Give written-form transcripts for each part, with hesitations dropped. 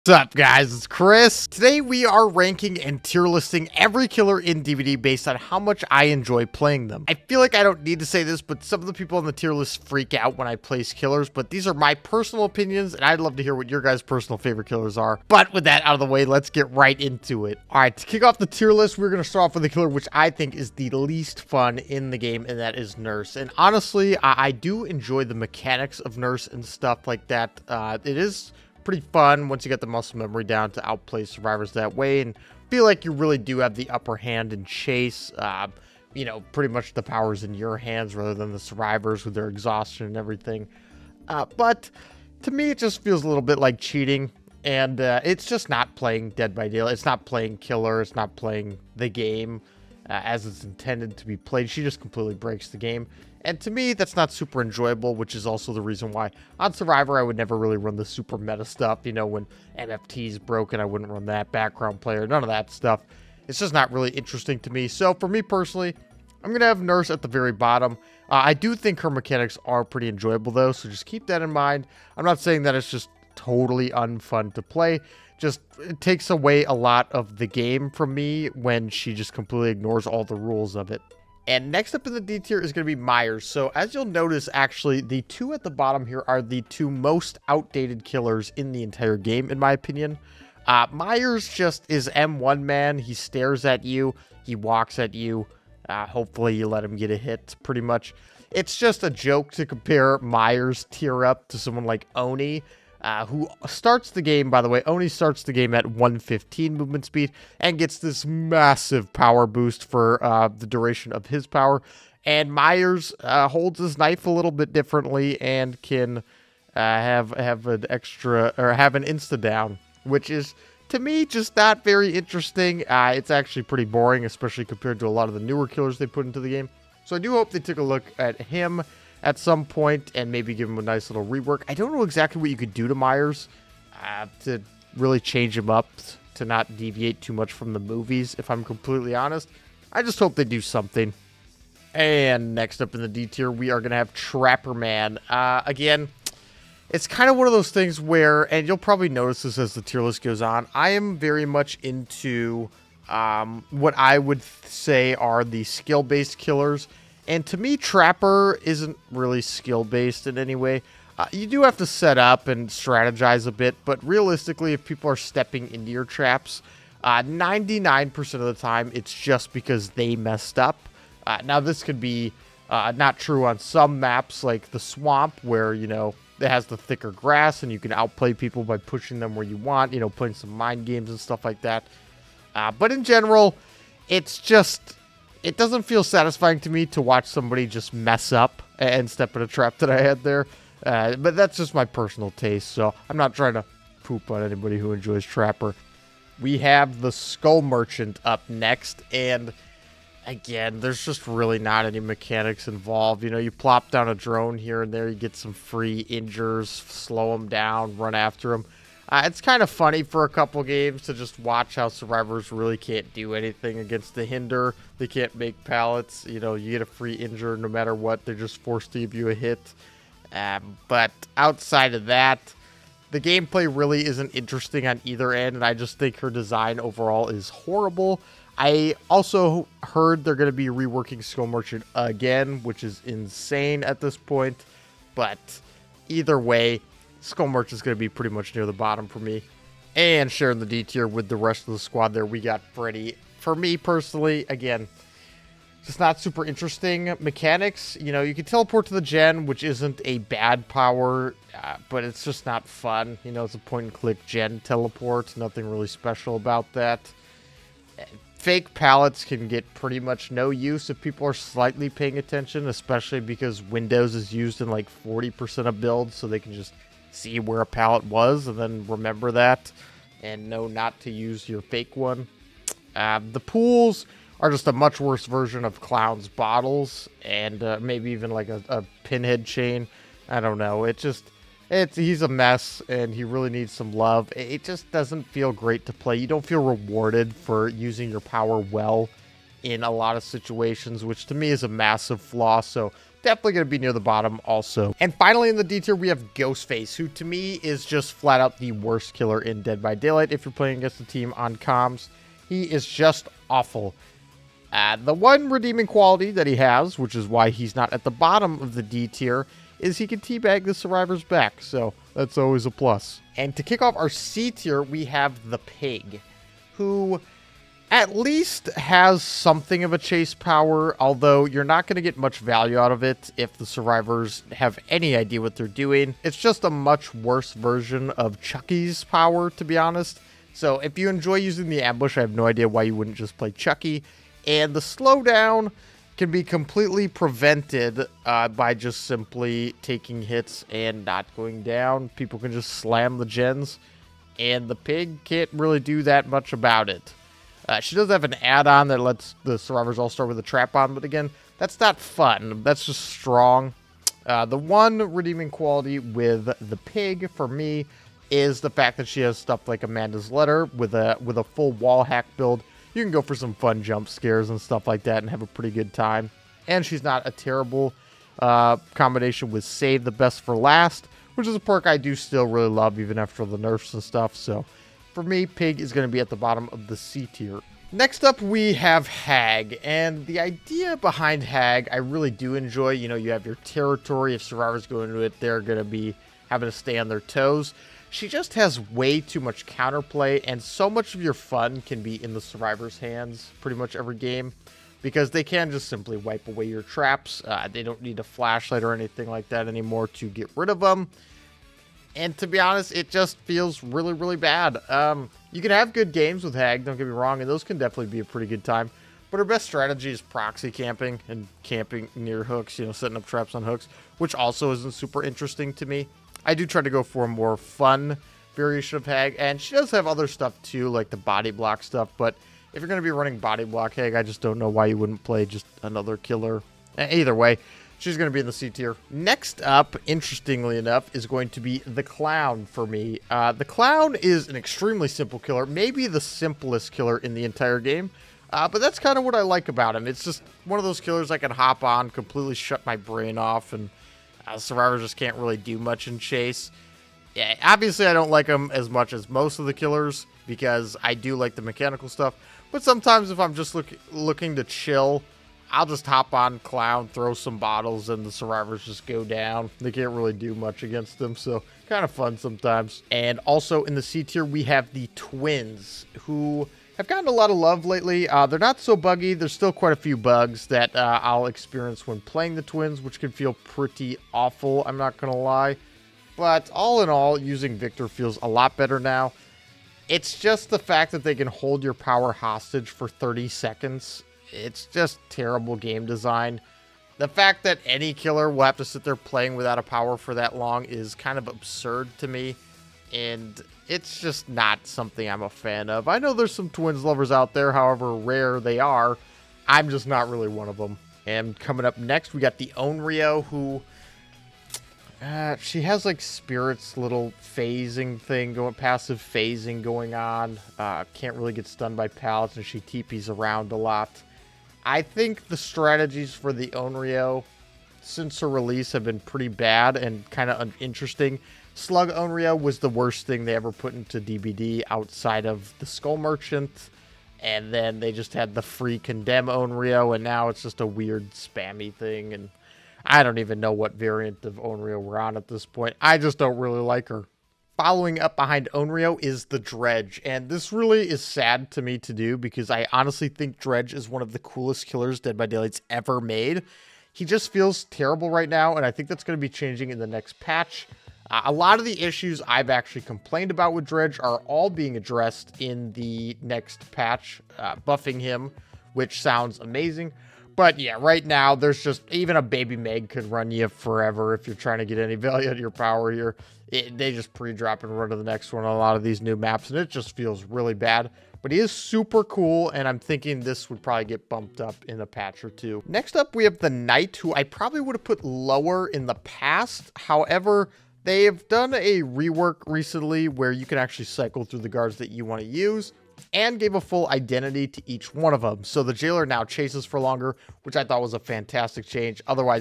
What's up, guys? It's Chris. Today we are ranking and tier listing every killer in DBD based on how much I enjoy playing them. I feel like I don't need to say this, but some of the people on the tier list freak out when I place killers, but these are my personal opinions, and I'd love to hear what your guys' personal favorite killers are. But with that out of the way, let's get right into it. All right, to kick off the tier list, we're going to start off with a killer which I think is the least fun in the game, and that is Nurse. And honestly, I do enjoy the mechanics of Nurse and stuff like that. It is pretty fun once you get the muscle memory down to outplay survivors that way, and feel like you really do have the upper hand in chase. You know, pretty much the power's in your hands rather than the survivors with their exhaustion and everything. But to me, it just feels a little bit like cheating, and it's just not playing Dead by Daylight. It's not playing Killer. It's not playing the game as it's intended to be played. She just completely breaks the game. And to me, that's not super enjoyable, which is also the reason why on Survivor, I would never really run the super meta stuff. You know, when MFT is broken, I wouldn't run that. Background player, none of that stuff. It's just not really interesting to me. So for me personally, I'm going to have Nurse at the very bottom. I do think her mechanics are pretty enjoyable, though, so just keep that in mind. I'm not saying that it's just totally unfun to play. Just it takes away a lot of the game from me when she just completely ignores all the rules of it. And next up in the D tier is going to be Myers. So as you'll notice, actually, the two at the bottom here are the two most outdated killers in the entire game, in my opinion. Myers just is M1 man. He stares at you. He walks at you. Hopefully you let him get a hit, pretty much. It's just a joke to compare Myers tier up to someone like Oni, who starts the game, by the way. Oni starts the game at 115 movement speed and gets this massive power boost for the duration of his power. And Myers holds his knife a little bit differently and can have an extra, or have an insta down, which is, to me, just not very interesting. It's actually pretty boring, especially compared to a lot of the newer killers they put into the game. So I do hope they took a look at him at some point and maybe give him a nice little rework. I don't know exactly what you could do to Myers to really change him up to not deviate too much from the movies, if I'm completely honest. I just hope they do something. And next up in the D tier, we are going to have Trapper Man. Again, it's kind of one of those things where, and you'll probably notice this as the tier list goes on, I am very much into what I would say are the skill-based killers. And to me, Trapper isn't really skill-based in any way. You do have to set up and strategize a bit, but realistically, if people are stepping into your traps, 99% of the time, it's just because they messed up. Now, this could be not true on some maps, like the Swamp, where, you know, it has the thicker grass, and you can outplay people by pushing them where you want, you know, playing some mind games and stuff like that. But in general, it's just, it doesn't feel satisfying to me to watch somebody just mess up and step in a trap that I had there. But that's just my personal taste, so I'm not trying to poop on anybody who enjoys Trapper. We have the Skull Merchant up next, and again, there's just really not any mechanics involved. You know, you plop down a drone here and there, you get some free injures, slow them down, run after them. It's kind of funny for a couple games to just watch how survivors really can't do anything against the Hinder. They can't make pallets. You know, you get a free injure no matter what. They're just forced to give you a hit. But outside of that, the gameplay really isn't interesting on either end, and I just think her design overall is horrible. I also heard they're going to be reworking Skull Merchant again, which is insane at this point. But either way, Skull Merchant is going to be pretty much near the bottom for me. And sharing the D tier with the rest of the squad there, we got Freddy. For me personally, again, just not super interesting mechanics. You know, you can teleport to the gen, which isn't a bad power, but it's just not fun. You know, it's a point-and-click gen teleport. Nothing really special about that. Fake pallets can get pretty much no use if people are slightly paying attention, especially because Windows is used in like 40% of builds, so they can just see where a pallet was and then remember that and know not to use your fake one. The pools are just a much worse version of Clown's bottles, and maybe even like a pinhead chain. I don't know. He's a mess, and he really needs some love. It just doesn't feel great to play. You don't feel rewarded for using your power well in a lot of situations, which to me is a massive flaw. So definitely going to be near the bottom also. And finally in the D tier, we have Ghostface, who to me is just flat out the worst killer in Dead by Daylight if you're playing against a team on comms. He is just awful. The one redeeming quality that he has, which is why he's not at the bottom of the D tier, is he can teabag the survivors back, so that's always a plus. And to kick off our C tier, we have the Pig, who at least has something of a chase power, although you're not going to get much value out of it if the survivors have any idea what they're doing. It's just a much worse version of Chucky's power, to be honest. So if you enjoy using the ambush, I have no idea why you wouldn't just play Chucky. And the slowdown can be completely prevented by just simply taking hits and not going down. People can just slam the gens, and the Pig can't really do that much about it. She does have an add-on that lets the survivors all start with a trap on, but again, that's not fun. That's just strong. The one redeeming quality with the Pig for me is the fact that she has stuff like Amanda's Letter with a full wall hack build. You can go for some fun jump scares and stuff like that and have a pretty good time. And she's not a terrible combination with Save the Best for Last, which is a perk I do still really love even after the nerfs and stuff. So for me, Pig is going to be at the bottom of the C tier. Next up, we have Hag, and the idea behind Hag I really do enjoy. You know, you have your territory. If survivors go into it, they're going to be having to stay on their toes. She just has way too much counterplay, and so much of your fun can be in the survivors' hands pretty much every game, because they can just simply wipe away your traps. They don't need a flashlight or anything like that anymore to get rid of them. And to be honest, it just feels really, really bad. You can have good games with Hag, don't get me wrong, and those can definitely be a pretty good time. But her best strategy is proxy camping and camping near hooks, you know, setting up traps on hooks, which also isn't super interesting to me. I do try to go for a more fun variation of Hag, and she does have other stuff too, like the body block stuff, but if you're going to be running body block Hag, I just don't know why you wouldn't play just another killer. Either way, she's going to be in the C tier. Next up, interestingly enough, is going to be the Clown for me. The Clown is an extremely simple killer, maybe the simplest killer in the entire game, but that's kind of what I like about him. It's just one of those killers I can hop on, completely shut my brain off, and survivors just can't really do much in chase. Yeah, obviously I don't like him as much as most of the killers because I do like the mechanical stuff, but sometimes if I'm just looking to chill, I'll just hop on Clown, throw some bottles, and the survivors just go down. They can't really do much against them, so kind of fun sometimes. And also in the C tier, we have the Twins, who have gotten a lot of love lately. They're not so buggy. There's still quite a few bugs that I'll experience when playing the Twins, which can feel pretty awful, I'm not going to lie. But all in all, using Victor feels a lot better now. It's just the fact that they can hold your power hostage for 30 seconds. It's just terrible game design. The fact that any killer will have to sit there playing without a power for that long is kind of absurd to me. And it's just not something I'm a fan of. I know there's some Twins lovers out there, however rare they are. I'm just not really one of them. And coming up next, we got the Onryo, who she has like Spirit's little phasing thing going, passive phasing going on. Can't really get stunned by pallets, and she TPs around a lot. I think the strategies for the Onryo since her release have been pretty bad and kind of uninteresting. Slug Onryo was the worst thing they ever put into DBD outside of the Skull Merchant. And then they just had the free Condemn Onryo, and now it's just a weird spammy thing. And I don't even know what variant of Onryo we're on at this point. I just don't really like her. Following up behind Onryo is the Dredge, and this really is sad to me to do because I honestly think Dredge is one of the coolest killers Dead by Daylight's ever made. He just feels terrible right now, and I think that's going to be changing in the next patch. A lot of the issues I've actually complained about with Dredge are all being addressed in the next patch, buffing him, which sounds amazing. But yeah, right now, there's just, even a Baby Meg could run you forever if you're trying to get any value out of your power here. They just pre-drop and run to the next one on a lot of these new maps, and it just feels really bad. But he is super cool, and I'm thinking this would probably get bumped up in a patch or two. Next up, we have the Knight, who I probably would have put lower in the past. However, they've done a rework recently where you can actually cycle through the guards that you want to use, and gave a full identity to each one of them. So the Jailer now chases for longer, which I thought was a fantastic change. Otherwise,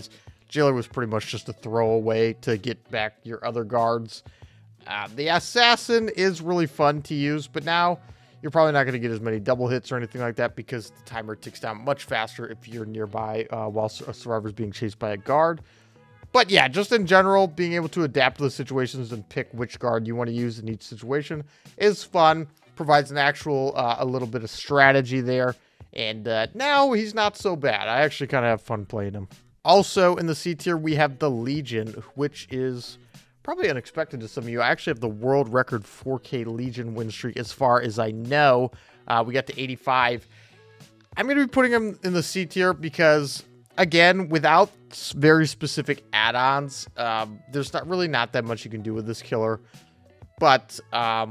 Jailer was pretty much just a throwaway to get back your other guards. The Assassin is really fun to use, but now you're probably not going to get as many double hits or anything like that because the timer ticks down much faster if you're nearby while a survivor's being chased by a guard. But yeah, just in general, being able to adapt to the situations and pick which guard you want to use in each situation is fun. Provides an actual, a little bit of strategy there. And now he's not so bad. I actually kind of have fun playing him. Also in the C tier, we have the Legion, which is probably unexpected to some of you. I actually have the world record 4K Legion win streak as far as I know. We got to 85. I'm going to be putting him in the C tier because, again, without very specific add-ons, there's not that much you can do with this killer. But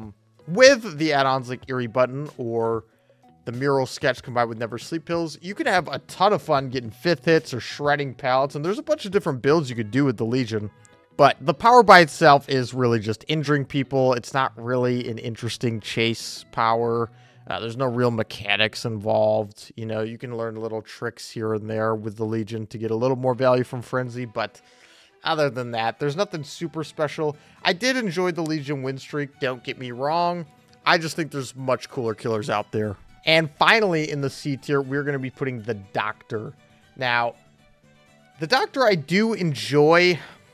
with the add-ons like Eerie Button or the Mural Sketch combined with Never Sleep Pills, you can have a ton of fun getting 5th hits or shredding pallets, and there's a bunch of different builds you could do with the Legion. But the power by itself is really just injuring people. It's not really an interesting chase power. There's no real mechanics involved. You know, you can learn little tricks here and there with the Legion to get a little more value from Frenzy, but other than that, there's nothing super special. I did enjoy the Legion win streak, don't get me wrong. I just think there's much cooler killers out there. And finally, in the C tier, we're going to be putting the Doctor. Now, the Doctor I do enjoy.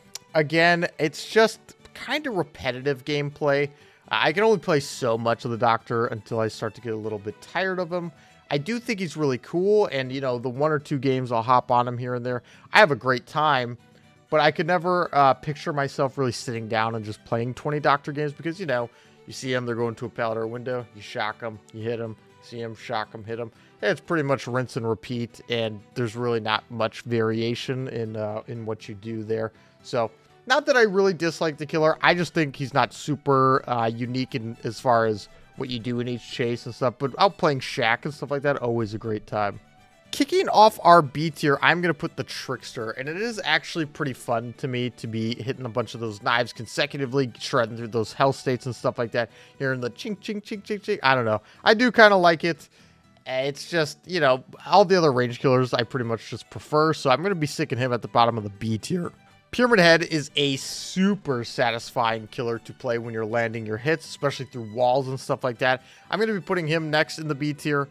Again, it's just kind of repetitive gameplay. I can only play so much of the Doctor until I start to get a little bit tired of him. I do think he's really cool, and, you know, the 1 or 2 games I'll hop on him here and there, I have a great time. But I could never picture myself really sitting down and just playing 20 Doctor games because, you know, you see them, they're going to a pallet or a window, you shock them, you hit them. See him, shock him, hit him. It's pretty much rinse and repeat, and there's really not much variation in what you do there. So, not that I really dislike the killer. I just think he's not super unique in as far as what you do in each chase and stuff. But out playing Shaq and stuff like that, always a great time. Kicking off our B tier, I'm going to put the Trickster, and it is actually pretty fun to me to be hitting a bunch of those knives consecutively, shredding through those hell states and stuff like that, hearing the chink, chink, chink, chink, chink. I don't know. I do kind of like it. It's just, you know, all the other range killers I pretty much just prefer, so I'm going to be sticking him at the bottom of the B tier. Pyramid Head is a super satisfying killer to play when you're landing your hits, especially through walls and stuff like that. I'm going to be putting him next in the B tier.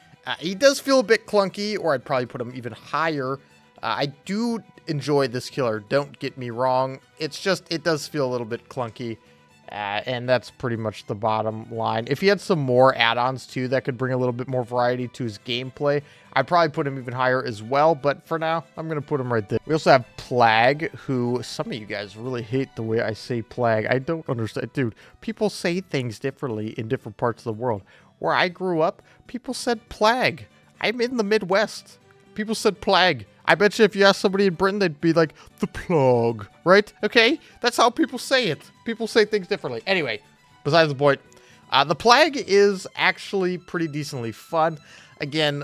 He does feel a bit clunky, or I'd probably put him even higher. I do enjoy this killer, don't get me wrong. It's just, it does feel a little bit clunky, and that's pretty much the bottom line. If he had some more add-ons, too, that could bring a little bit more variety to his gameplay, I'd probably put him even higher as well, but for now, I'm going to put him right there. We also have Plague, who some of you guys really hate the way I say Plague. I don't understand. Dude, people say things differently in different parts of the world. Where I grew up, people said Plague. I'm in the Midwest. People said Plague. I bet you if you ask somebody in Britain, they'd be like, the Plague, right? Okay? That's how people say it. People say things differently. Anyway, besides the point, the Plague is actually pretty decently fun. Again,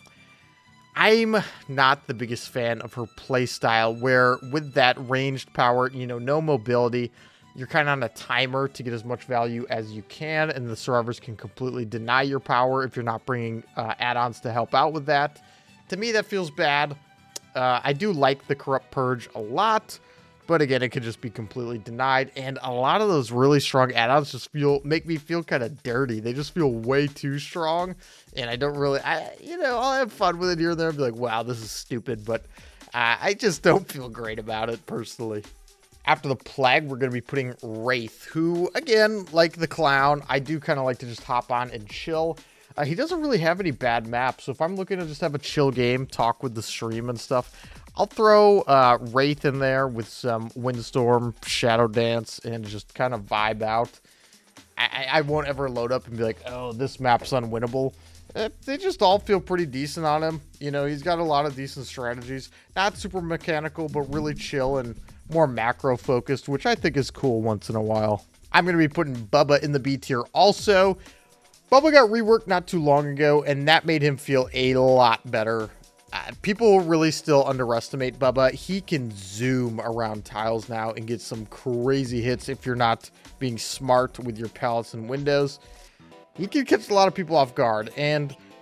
I'm not the biggest fan of her playstyle, where with that ranged power, you know, no mobility, you're kind of on a timer to get as much value as you can, and the survivors can completely deny your power if you're not bringing add-ons to help out with that. To me, that feels bad. I do like the Corrupt Purge a lot, but again, it could just be completely denied, and a lot of those really strong add-ons just make me feel kind of dirty. They just feel way too strong, and I don't really, you know, I'll have fun with it here and there and be like, wow, this is stupid, but I just don't feel great about it personally. After the Plague, we're going to be putting Wraith, who, again, like the Clown, I do kind of like to just hop on and chill. He doesn't really have any bad maps, so if I'm looking to just have a chill game, talk with the stream and stuff, I'll throw Wraith in there with some Windstorm, Shadow Dance, and just kind of vibe out. I won't ever load up and be like, oh, this map's unwinnable. They just all feel pretty decent on him. You know, he's got a lot of decent strategies. Not super mechanical, but really chill and more macro focused, which I think is cool once in a while. I'm going to be putting Bubba in the B tier also. Bubba got reworked not too long ago, and that made him feel a lot better. People really still underestimate Bubba. He can zoom around tiles now and get some crazy hits if you're not being smart with your pallets and windows. He can catch a lot of people off guard, and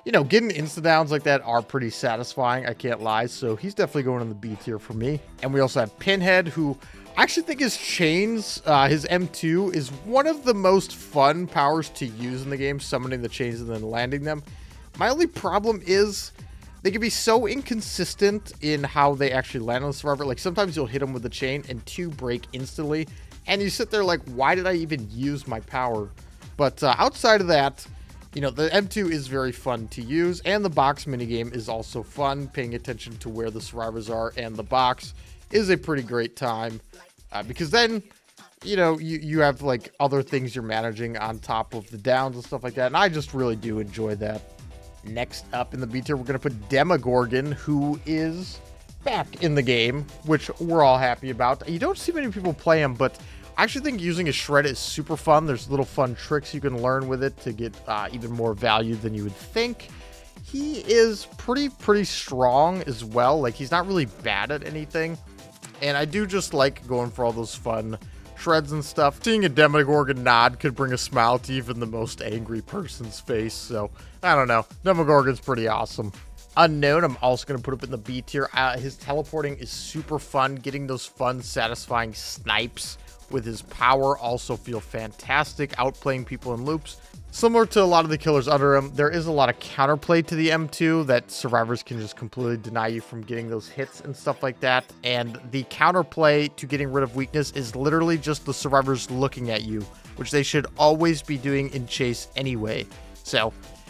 you know, getting insta downs like that are pretty satisfying, I can't lie. So he's definitely going in the B tier for me. And we also have Pinhead, who I actually think his chains, his M2 is one of the most fun powers to use in the game, summoning the chains and then landing them. My only problem is they can be so inconsistent in how they actually land on the survivor. Like sometimes you'll hit them with the chain and 2 break instantly. And you sit there like, why did I even use my power? But outside of that, you know, the M2 is very fun to use. And the box minigame is also fun. Paying attention to where the survivors are and the box is a pretty great time. Because then, you know, you have like other things you're managing on top of the downs and stuff like that. And I just really do enjoy that. Next up in the B tier, we're going to put Demogorgon, who is back in the game, which we're all happy about. You don't see many people play him, but I actually think using his shred is super fun. There's little fun tricks you can learn with it to get even more value than you would think. He is pretty strong as well. Like, he's not really bad at anything. And I do just like going for all those fun shreds and stuff. Seeing a Demogorgon nod could bring a smile to even the most angry person's face. So, I don't know. Demogorgon's pretty awesome. Unknown, I'm also going to put up in the B tier. His teleporting is super fun. Getting those fun, satisfying snipes with his power also feel fantastic. Outplaying people in loops. Similar to a lot of the killers under him, there is a lot of counterplay to the M2 that survivors can just completely deny you from getting those hits and stuff like that. And the counterplay to getting rid of weakness is literally just the survivors looking at you, which they should always be doing in chase anyway. So,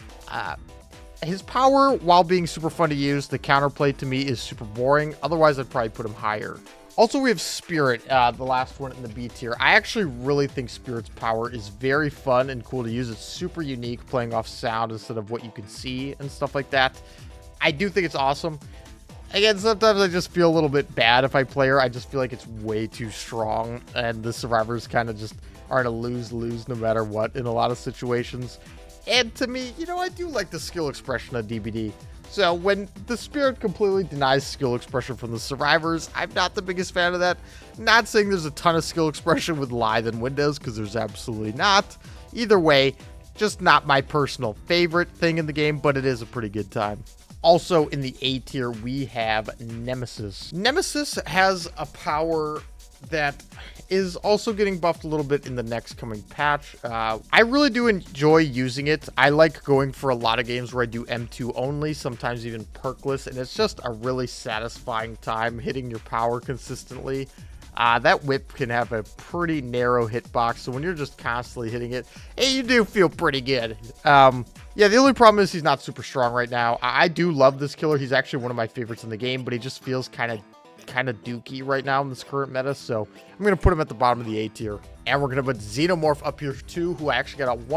his power, while being super fun to use, the counterplay to me is super boring. Otherwise, I'd probably put him higher. Also, we have Spirit, the last one in the B tier. I actually really think Spirit's power is very fun and cool to use. It's super unique, playing off sound instead of what you can see and stuff like that. I do think it's awesome. Again, sometimes I just feel a little bit bad if I play her. I just feel like it's way too strong, and the survivors kind of just are in a lose-lose no matter what in a lot of situations. And to me, you know, I do like the skill expression of DBD. So when the Spirit completely denies skill expression from the survivors, I'm not the biggest fan of that. Not saying there's a ton of skill expression with Lithe and Windows, because there's absolutely not. Either way, just not my personal favorite thing in the game, but it is a pretty good time. Also in the A tier, we have Nemesis. Nemesis has a power that is also getting buffed a little bit in the next coming patch. I really do enjoy using it. I like going for a lot of games where I do M2 only, sometimes even perkless, and it's just a really satisfying time hitting your power consistently. That whip can have a pretty narrow hitbox, so when you're just constantly hitting it, hey, you do feel pretty good. Yeah, the only problem is he's not super strong right now. I do love this killer. He's actually one of my favorites in the game, but he just feels kind of dookie right now in this current meta, so I'm going to put him at the bottom of the A tier. And we're going to put Xenomorph up here too, who I actually got a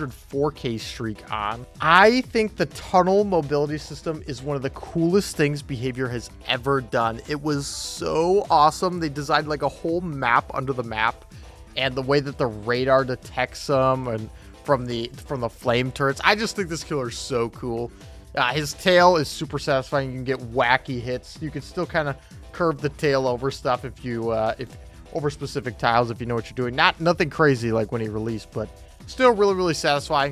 104k streak on. I think the tunnel mobility system is one of the coolest things Behavior has ever done. It was so awesome. They designed like a whole map under the map, and the way that the radar detects them and from the flame turrets. I just think this killer is so cool. His tail is super satisfying. You can get wacky hits. You can still kind of curve the tail over stuff if you over specific tiles if you know what you're doing. Nothing crazy like when he released, but still really satisfying.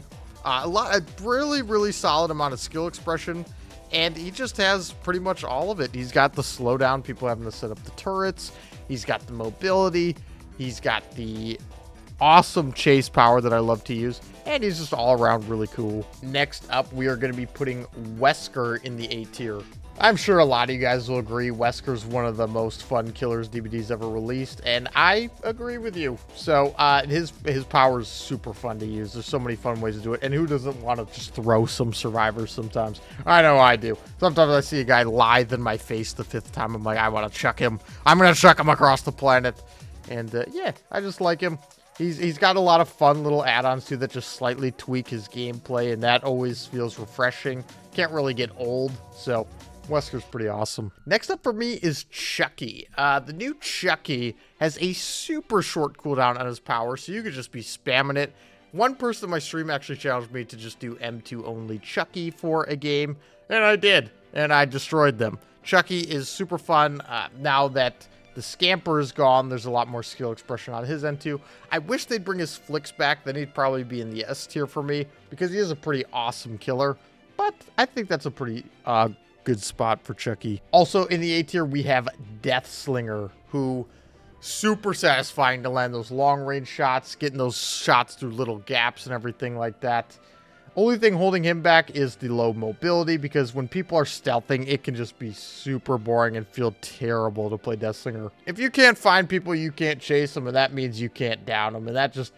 A really solid amount of skill expression, and he just has pretty much all of it. He's got the slowdown, people having to set up the turrets. He's got the mobility. He's got the awesome chase power that I love to use, and he's just all around really cool. Next up, we are going to be putting Wesker in the A tier. I'm sure a lot of you guys will agree Wesker's one of the most fun killers DBD's ever released, and I agree with you. So his power is super fun to use. There's so many fun ways to do it, and who doesn't want to just throw some survivors sometimes? I know I do. Sometimes I see a guy lithe in my face the 5th time. I'm like, I want to chuck him. I'm going to chuck him across the planet. And yeah, I just like him. He's got a lot of fun little add-ons too that just slightly tweak his gameplay, and that always feels refreshing. Can't really get old, so Wesker's pretty awesome. Next up for me is Chucky. The new Chucky has a super short cooldown on his power, so you could just be spamming it. One person in my stream actually challenged me to just do M2 only Chucky for a game, and I did, and I destroyed them. Chucky is super fun. Now that the Scamper is gone, there's a lot more skill expression on his end too. I wish they'd bring his flicks back, then he'd probably be in the S tier for me, because he is a pretty awesome killer. but I think that's a pretty good spot for Chucky. Also in the A tier, we have Deathslinger, who super satisfying to land those long range shots, getting those shots through little gaps and everything like that. Only thing holding him back is the low mobility, because when people are stealthing, it can just be super boring and feel terrible to play Deathslinger. If you can't find people, you can't chase them, and that means you can't down them, and that just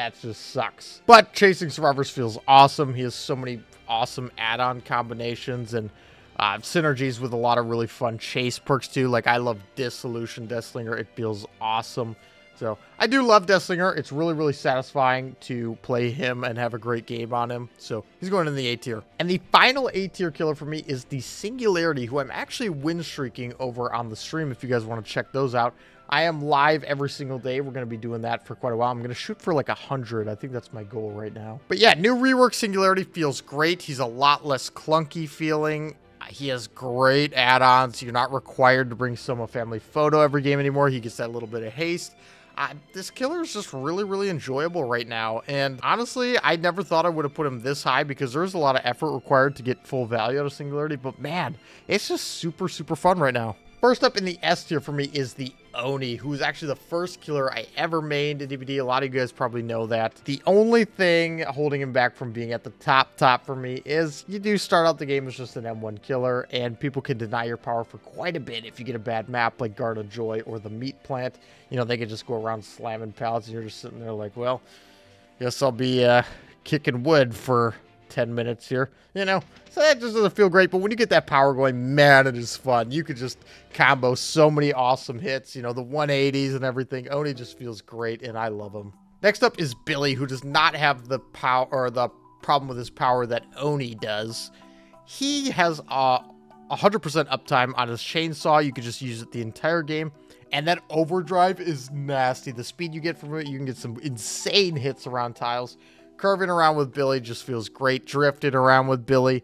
sucks. But chasing survivors feels awesome. He has so many awesome add-on combinations and synergies with a lot of really fun chase perks too. Like, I love Dissolution Deathslinger. It feels awesome. So I do love Deathslinger. It's really, really satisfying to play him and have a great game on him. So he's going in the A tier. And the final A tier killer for me is the Singularity, who I'm actually win streaking over on the stream if you guys want to check those out. I am live every single day. We're going to be doing that for quite a while. I'm going to shoot for like 100. I think that's my goal right now. But yeah, new rework Singularity feels great. He's a lot less clunky feeling. He has great add-ons. You're not required to bring Soma Family Photo every game anymore. He gets that little bit of haste. This killer is just really, really enjoyable right now. And honestly, I never thought I would have put him this high, because there's a lot of effort required to get full value out of Singularity. But man, it's just super, super fun right now. First up in the S tier for me is the Oni, who's actually the first killer I ever made in DBD. A lot of you guys probably know that. The only thing holding him back from being at the top for me is you do start out the game as just an M1 killer, and people can deny your power for quite a bit if you get a bad map like Garden of Joy or the Meat Plant. You know, they can just go around slamming pallets, and you're just sitting there like, well, guess I'll be kicking wood for 10 minutes here, you know, so that just doesn't feel great. But when you get that power going, man, it is fun. You could just combo so moni awesome hits, you know, the 180s and everything. Oni just feels great, and I love him. Next up is Billy, who does not have the power, or the problem with his power that Oni does. He has 100% uptime on his chainsaw. You could just use it the entire game, and that overdrive is nasty. The speed you get from it, you can get some insane hits around tiles. Curving around with Billy just feels great. Drifting around with Billy.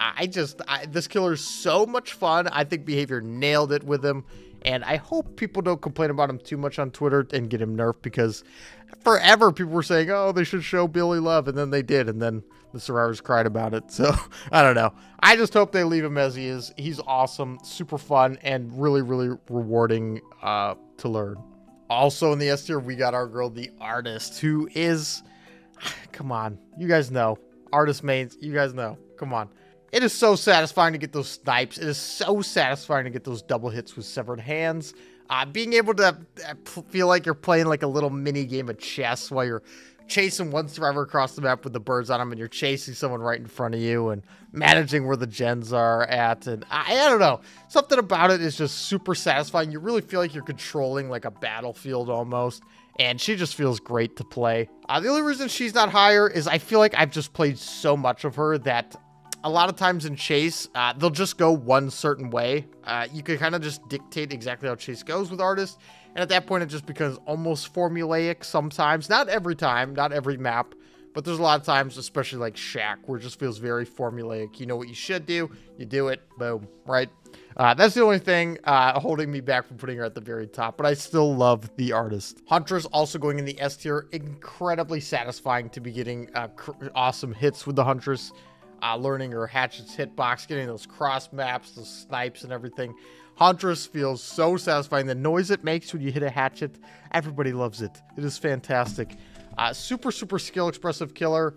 This killer is so much fun. I think Behavior nailed it with him. And I hope people don't complain about him too much on Twitter and get him nerfed, because forever people were saying, oh, they should show Billy love. And then they did. And then the survivors cried about it. So I don't know. I just hope they leave him as he is. He's awesome, super fun, and really, really rewarding to learn. Also in the S tier, we got our girl, the Artist, who is... Come on, you guys know. Artist mains, you guys know. Come on. It is so satisfying to get those snipes. It is so satisfying to get those double hits with severed hands. Being able to feel like you're playing like a little mini game of chess while you're chasing one survivor across the map with the birds on them, and you're chasing someone right in front of you, and managing where the gens are at. And I don't know. Something about it is just super satisfying. You really feel like you're controlling like a battlefield almost. And she just feels great to play. The only reason she's not higher is I feel like I've just played so much of her that a lot of times in Chase, they'll just go one certain way. You can kind of just dictate exactly how Chase goes with Artist. And at that point, it just becomes almost formulaic sometimes. Not every time, not every map. But there's a lot of times, especially like Shack, where it just feels very formulaic. You know what you should do, you do it, boom, right? That's the only thing holding me back from putting her at the very top, but I still love the Artist. Huntress also going in the S tier. Incredibly satisfying to be getting awesome hits with the Huntress. Learning her Hatchet's hitbox, getting those cross maps, those snipes and everything. Huntress feels so satisfying. The noise it makes when you hit a hatchet, everybody loves it. It is fantastic. Super, super skill expressive killer.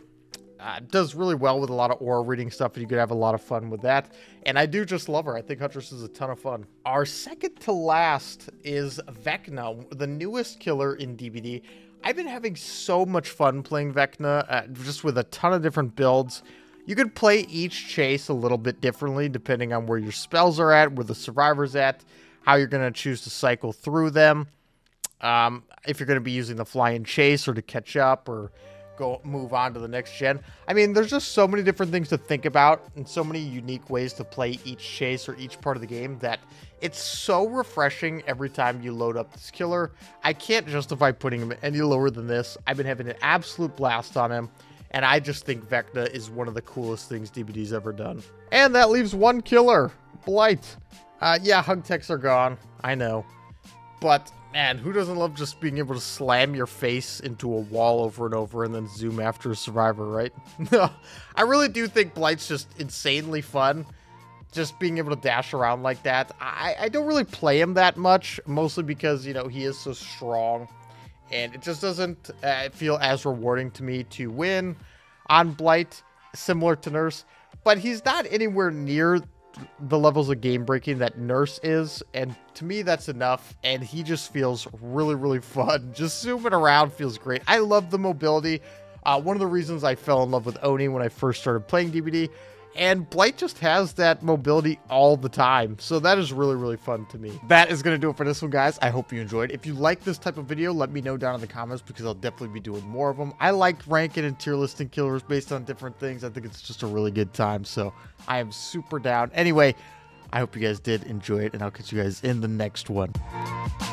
Does really well with a lot of aura reading stuff, and you could have a lot of fun with that. And I do just love her. I think Huntress is a ton of fun. Our second to last is Vecna, the newest killer in DBD. I've been having so much fun playing Vecna, just with a ton of different builds. You could play each chase a little bit differently depending on where your spells are at, where the survivor's at, how you're going to choose to cycle through them. If you're going to be using the fly and chase or to catch up or move on to the next gen. I mean, there's just so many different things to think about and so many unique ways to play each chase or each part of the game that it's so refreshing every time you load up this killer. I can't justify putting him any lower than this. I've been having an absolute blast on him, and I just think Vecna is one of the coolest things DBD's ever done. And that leaves one killer, Blight. Yeah, hug techs are gone, I know. But Man, who doesn't love just being able to slam your face into a wall over and over and then zoom after a survivor, right? No, I really do think Blight's just insanely fun. Just being able to dash around like that. I don't really play him that much, mostly because, you know, he is so strong. And it just doesn't feel as rewarding to me to win on Blight, similar to Nurse. But he's not anywhere near the levels of game breaking that Nurse is, and to me that's enough. And he just feels really fun. Just zooming around feels great. I love the mobility. One of the reasons I fell in love with Oni when I first started playing DBD, and Blight just has that mobility all the time. So that is really fun to me. That is going to do it for this one, guys. I hope you enjoyed. If you like this type of video, let me know down in the comments because I'll definitely be doing more of them. I like ranking and tier listing killers based on different things. I think it's just a really good time. So I am super down. Anyway, I hope you guys did enjoy it, and I'll catch you guys in the next one.